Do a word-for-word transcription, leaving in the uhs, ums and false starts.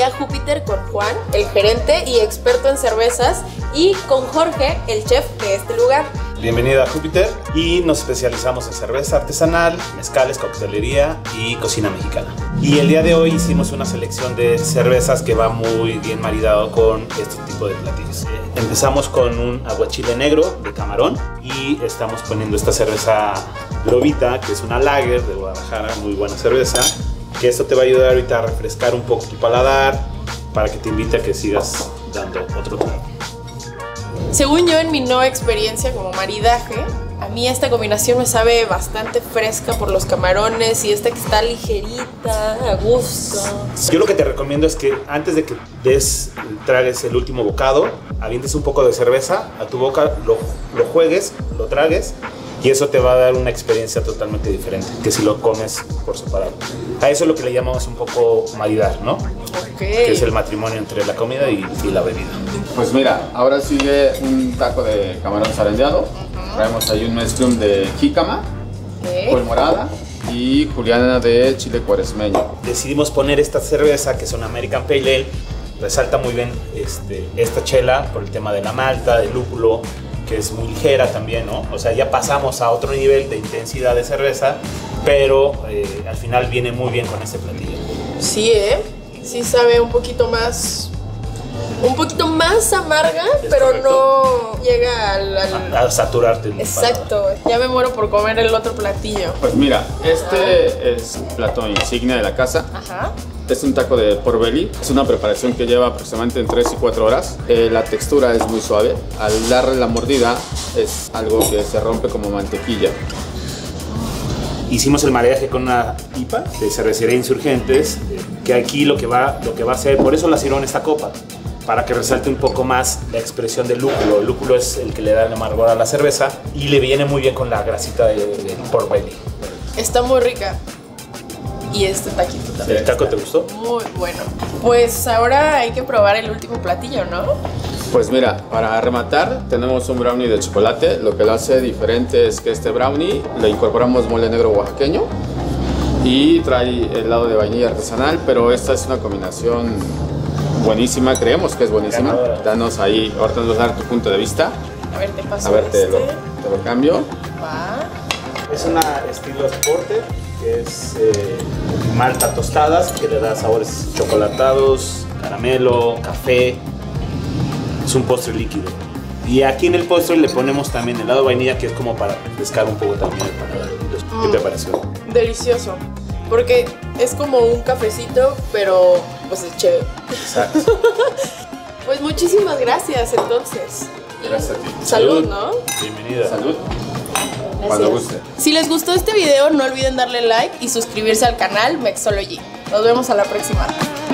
a Júpiter con Juan, el gerente y experto en cervezas, y con Jorge, el chef de este lugar. Bienvenido a Júpiter, y nos especializamos en cerveza artesanal, mezcales, coctelería y cocina mexicana. Y el día de hoy hicimos una selección de cervezas que va muy bien maridado con este tipo de platillos. Empezamos con un aguachile negro de camarón y estamos poniendo esta cerveza Globita, que es una lager de Guadalajara, muy buena cerveza, que esto te va a ayudar ahorita a refrescar un poco tu paladar para que te invite a que sigas dando otro trago. Según yo, en mi no experiencia como maridaje, a mí esta combinación me sabe bastante fresca por los camarones y esta que está ligerita, a gusto. Yo lo que te recomiendo es que antes de que des, tragues el último bocado, avientes un poco de cerveza a tu boca, lo, lo juegues, lo tragues, y eso te va a dar una experiencia totalmente diferente que si lo comes por separado. A eso es lo que le llamamos un poco maridar, ¿no? Okay. Que es el matrimonio entre la comida y, y la bebida. Pues mira, ahora sigue un taco de camarón zarandeado. Uh-huh. Traemos ahí un mezclum de jícama, okay, col morada y juliana de chile cuaresmeño. Decidimos poner esta cerveza, que es una American Pale Ale. Resalta muy bien este, esta chela por el tema de la malta, del lúpulo, que es muy ligera también, ¿no? O sea, ya pasamos a otro nivel de intensidad de cerveza, pero eh, al final viene muy bien con este platillo. Sí, ¿eh? Sí sabe un poquito más, un poquito más amarga, pero correcto, no llega al, al... A, a saturarte. Exacto, paladar. Ya me muero por comer el otro platillo. Pues mira, este ah. es un plato insignia de la casa. Ajá. Es un taco de pork belly, es una preparación que lleva aproximadamente entre tres y cuatro horas. Eh, la textura es muy suave, al darle la mordida es algo que se rompe como mantequilla. Hicimos el maridaje con una I P A de Cervecería Insurgentes, que aquí lo que va, lo que va a hacer, por eso la sirvo en esta copa, para que resalte un poco más la expresión del lúpulo. El lúpulo es el que le da el amargor a la cerveza y le viene muy bien con la grasita del de pork belly. Está muy rica. Y este taquito también. ¿El taco te gustó? Muy bueno. Pues ahora hay que probar el último platillo, ¿no? Pues mira, para rematar tenemos un brownie de chocolate. Lo que lo hace diferente es que este brownie le incorporamos mole negro oaxaqueño y trae helado de vainilla artesanal, pero esta es una combinación buenísima, creemos que es buenísima. Ganadora. Danos ahí, ahorita nos vas a dar tu punto de vista. A ver, te paso A ver, este. te, lo, te lo cambio. Va. Es una estilo porter, que es eh, malta tostadas, que le da sabores chocolatados, caramelo, café. Es un postre líquido. Y aquí en el postre le ponemos también helado de vainilla, que es como para refrescar un poco también el paladar. ¿Qué mm, te pareció? Delicioso. Porque es como un cafecito, pero pues es chévere. Exacto. Pues muchísimas gracias entonces. Gracias a ti. Salud, ¿no? Bienvenida. Salud. Gracias. Cuando guste. Si les gustó este video, no olviden darle like y suscribirse al canal Mexology. Nos vemos a la próxima.